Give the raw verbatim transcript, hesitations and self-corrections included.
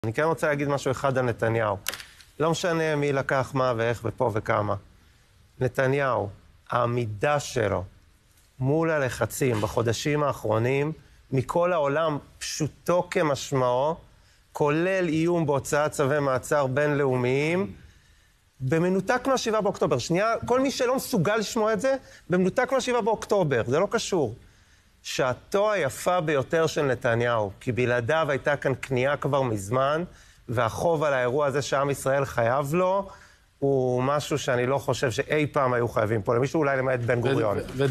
אני כן רוצה להגיד משהו אחד על נתניהו. לא משנה מי לקח מה ואיך ופה וכמה. נתניהו, העמידה שלו מול הלחצים בחודשים האחרונים, מכל העולם פשוטו כמשמעו, כולל איום בהוצאת צווי מעצר בינלאומיים, במנותק מהשבעה באוקטובר. שנייה, כל מי שלא מסוגל לשמוע את זה, במנותק מהשבעה באוקטובר, זה לא קשור. שעתו היפה ביותר של נתניהו, כי בלעדיו הייתה כאן קנייה כבר מזמן, והחוב על האירוע הזה שעם ישראל חייב לו, הוא משהו שאני לא חושב שאי פעם היו חייבים פה, למישהו אולי למעט בן גוריון.